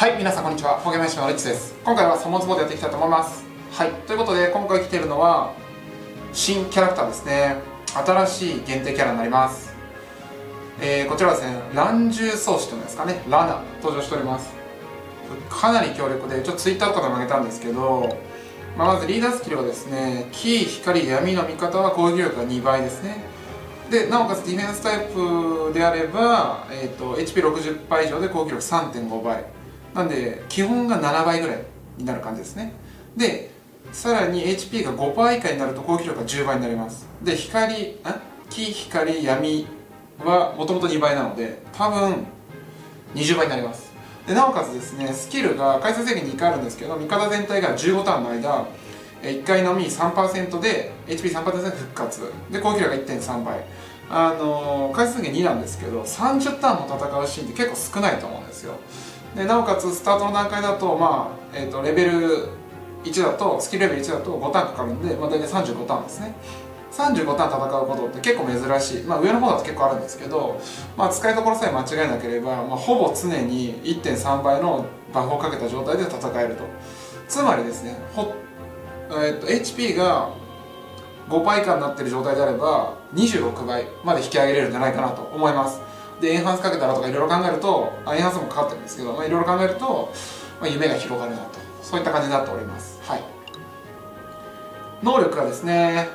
はい、皆さんこんにちは。ポケモン師のリッチです。今回はサモンズボードやっていきたいと思います。はい、ということで今回来ているのは新キャラクターですね。新しい限定キャラになります。こちらはですね、乱獣草子というんですかね、ラナ登場しております。かなり強力で、ちょっとツイッターとかでも上げたんですけど、まずリーダースキルはですね、木、光、闇の味方は攻撃力が2倍ですね。でなおかつディフェンスタイプであれば、HP60 倍以上で攻撃力 3.5 倍なんで基本が7倍ぐらいになる感じですね。でさらに HP が5倍以下になると攻撃力が10倍になります。で木、光、闇はもともと2倍なので多分20倍になります。でなおかつですね、スキルが回数制限2回あるんですけど、味方全体が15ターンの間1回のみ 3% で HP3% で復活で攻撃力が 1.3 倍、回数制限2なんですけど30ターンも戦うシーンって結構少ないと思うんですよ。でなおかつスタートの段階だと、レベル1だとスキルレベル1だと5ターンかかるんで、大体35ターンですね。35ターン戦うことって結構珍しい、上の方だと結構あるんですけど、使いどころさえ間違えなければ、ほぼ常に 1.3 倍のバフをかけた状態で戦えると。つまりですね、HP が5倍以下になっている状態であれば26倍まで引き上げれるんじゃないかなと思います。でエンハンスかけたらとかいろいろ考えると、エンハンスもかかってるんですけど、いろいろ考えると、夢が広がるなと、そういった感じになっております。はい、能力がですね、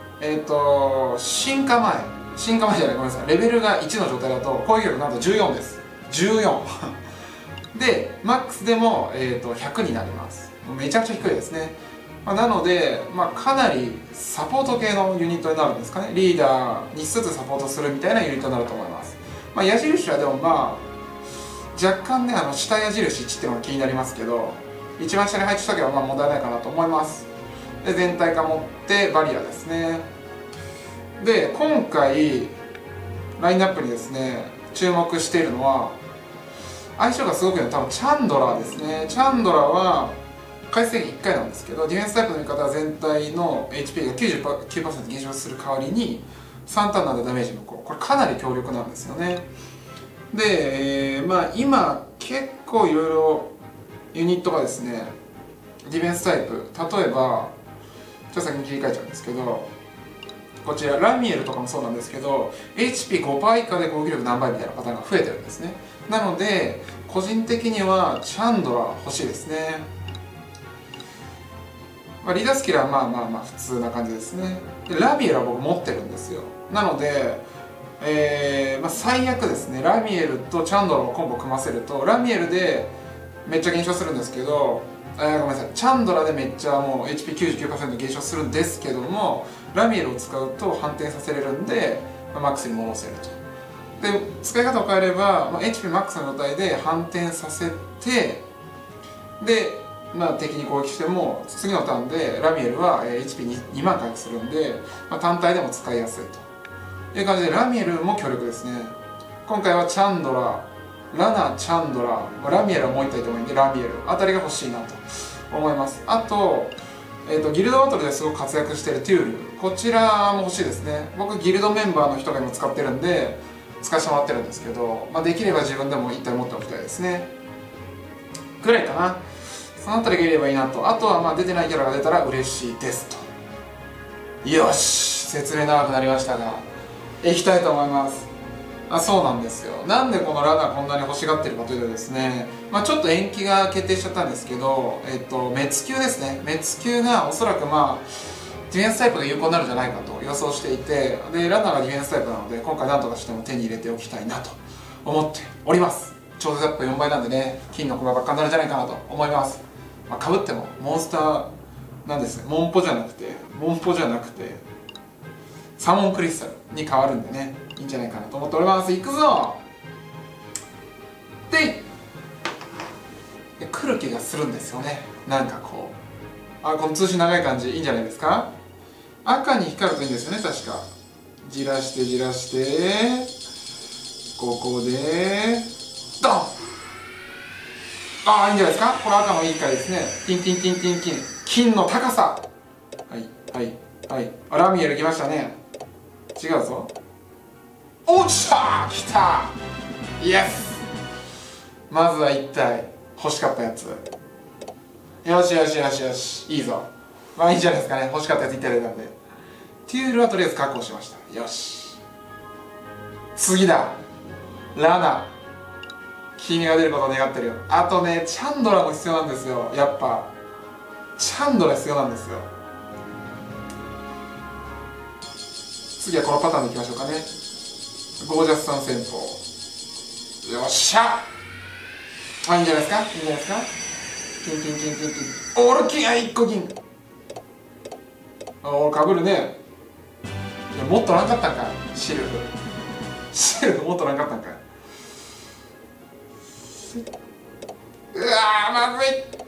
進化前じゃない、ごめんなさい、レベルが1の状態だと攻撃力なんと14です。14でマックスでも、100になります。めちゃくちゃ低いですね。なので、かなりサポート系のユニットになるんですかね。リーダーにしつつサポートするみたいなユニットになると思います。矢印はでも若干ね、下矢印1っていうのが気になりますけど、一番下に配置しとけば問題ないかなと思います。で全体化持ってバリアですね。で今回ラインナップにですね注目しているのは、相性がすごくいいのは多分チャンドラーですね。チャンドラーは回数制限1回なんですけど、ディフェンスタイプの味方は全体の HP が 99% 減少する代わりに3ターンなんでダメージ無効、これかなり強力なんですよね。で、今結構いろいろユニットがですね、ディフェンスタイプ、例えばちょっと先に切り替えちゃうんですけど、こちらラミエルとかもそうなんですけど HP5 以下で攻撃力何倍みたいなパターンが増えてるんですね。なので個人的にはチャンドラ欲しいですね。リーダースキルは普通な感じですね。でラミエルは僕持ってるんですよ。なので、最悪ですね、ラミエルとチャンドラのコンボ組ませると、ラミエルでめっちゃ減少するんですけど、ごめんなさい、チャンドラでめっちゃもう HP99% 減少するんですけども、ラミエルを使うと反転させれるんで、マックスに戻せると。で使い方を変えれば、HP マックスの状態で反転させて、で敵に攻撃しても次のターンでラミエルは HP2 万回復するんで、単体でも使いやすいという感じで、ラミエルも強力ですね。今回はチャンドラ、ラナ、チャンドラ、ラミエルはもう1体でもいいんでラミエルあたりが欲しいなと思います。あと、ギルドバトルですごく活躍しているテュール、こちらも欲しいですね。僕ギルドメンバーの人が今使ってるんで使わせてもらってるんですけど、できれば自分でも1体持っておきたいですねぐらいかな。そのあたりがいればいいなと。あとは出てないキャラが出たら嬉しいですと。よし、説明長くなりましたがいきたいと思います。そうなんですよ。なんでこのラナこんなに欲しがってるかというとですね、ちょっと延期が決定しちゃったんですけど、滅球ですね。滅球がおそらくディフェンスタイプが有効になるんじゃないかと予想していて、でラナがディフェンスタイプなので今回何とかしても手に入れておきたいなと思っております。超絶アップ4倍なんでね、金の駒ばっかになるんじゃないかなと思います。かぶってもモンスターなんですね。モンポじゃなくてサモンクリスタルに変わるんでね、いいんじゃないかなと思っております。いくぞで来る気がするんですよね。なんかこうこの通信長い感じいいんじゃないですか。赤に光るといいんですよね、確か。じらしてここでドン。いいんじゃないですか。これ赤のいい回ですね。金の高さ。ラミエル来ましたね。違うぞ。おっしゃー、来た。イエス。まずは1体欲しかったやつ。よしよしよしよし、いいぞ。まあいいじゃないですかね。欲しかったやついただいたんで。テュールはとりあえず確保しました。よし、次だ。ラナ、君が出ることを願ってるよ。あとね、チャンドラも必要なんですよ。やっぱチャンドラ必要なんですよ。次はこのパターンでいきましょうかね。ゴージャス三戦法。よっしゃ、あ、いいんじゃないですか、いいんじゃないですか。キンキンキンキンキン、オールキン、あ、1個金。おお、かぶるね。いや、もっとなかったんかい、シルフ。シルフもっとなかったんかい。うわー、まずいってー。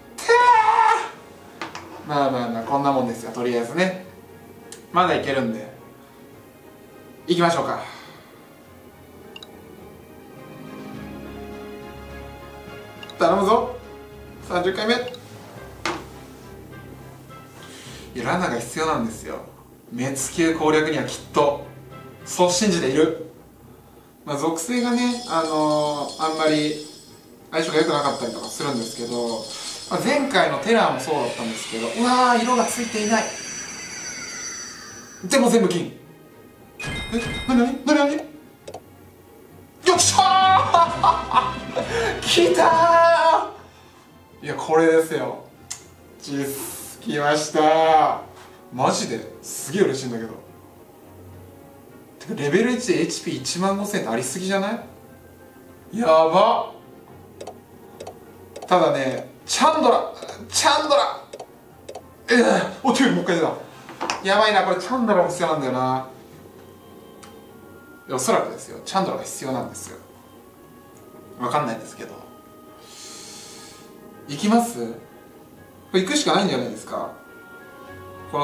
まあまあまあ、こんなもんですよ、とりあえずね。まだいけるんでいきましょうか。頼むぞ、30回目。いや、ラナが必要なんですよ。滅球攻略にはきっと。そう信じている。まあ、属性がね、あんまり相性が良くなかったりとかするんですけど、まあ、前回のテラーもそうだったんですけど、うわー、色がついていない。でも全部金。なによっしゃーきたー。いや、これですよ。きましたー。マジですげえ嬉しいんだけど。てかレベル1で HP1 万5000ってありすぎじゃない？やば。ただね、チャンドラお手もう一回出た。やばいな、これチャンドラが必要なんだよな。おそらくですよ、チャンドラが必要なんですよ。わかんないですけど。行きます？これ行くしかないんじゃないですか。こ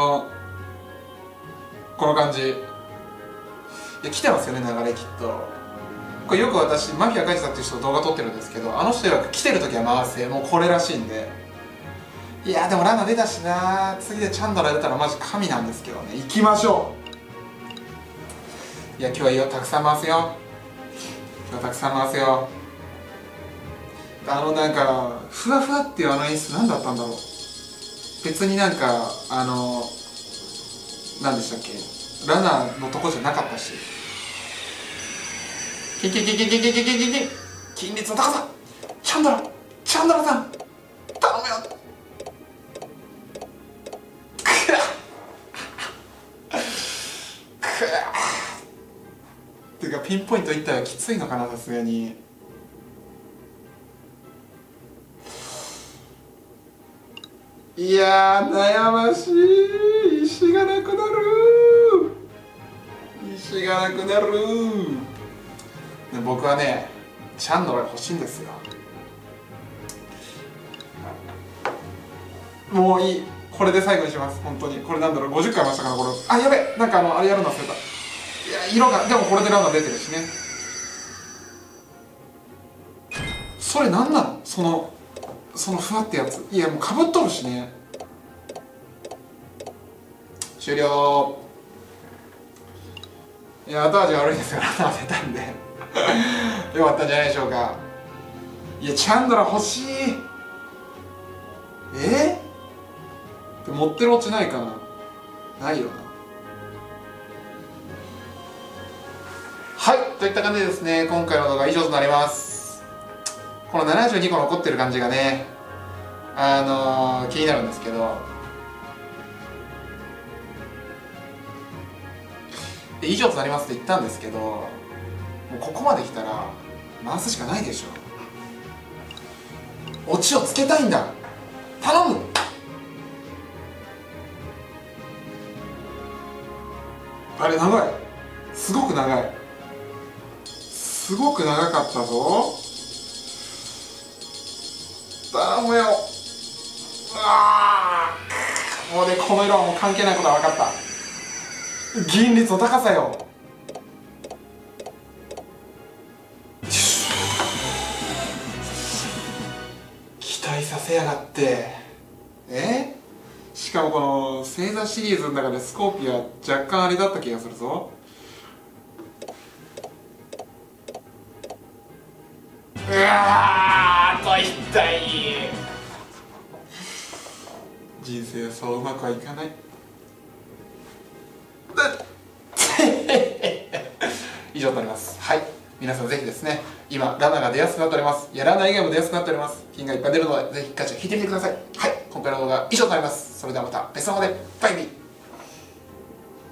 の感じ。いや、来てますよね、流れきっと。これよく私、マフィアカイジさんっていう人と動画撮ってるんですけど、あの人が来てる時は回せ、もうこれらしいんで。いやでもランナー出たしな、次でチャンドラ出たらマジ神なんですけどね。行きましょう。いや、今日はいいよ、たくさん回すよ。今日はたくさん回すよ。なんかふわふわっていうあの演出何だったんだろう。別になんか何でしたっけ、ランナーのとこじゃなかったし。キンキンキンキンキンキンキンキンキン、金率の高さ、チャンドラさん頼むよ。てかピンポイントいったらきついのかな、さすがに。いやー、悩ましい。石がなくなる。僕はね、チャンドラが欲しいんですよ。もういい、これで最後にします。本当にこれなんだろう、50回回したかな、これ。あ、やべ、なんかあれやるの忘れた。いや、色がでもこれでランナー出てるしね。それなんなの、そのふわってやつ。いや、もうかぶっとるしね。終了。いや、後味悪いですがランナー出たんでよかったんじゃないでしょうか。いや、チャンドラ欲しい。持ってるオチないかな。ないよな。はい、といった感じでですね、今回の動画は以上となります。この72個残ってる感じがね、気になるんですけど、以上となりますって言ったんですけど、もうここまで来たら回すしかないでしょ。オチをつけたいんだ、頼む。あれ長い、すごく長かったぞ。頼むよ。もうね、この色はもう関係ないことは分かった。銀率の高さよ。期待させやがって。しかもこの星座シリーズの中でスコーピア若干あれだった気がするぞ。うわー、 と一体。 人生そううまくはいかない以上となります。はい、皆さんぜひですね、今ラナが出やすくなっております。いや、ラナ以外も出やすくなっております。金がいっぱい出るのでぜひガチャ引いてみてください。はい、今回の動画は以上となります。それではまた別の方でバイビー。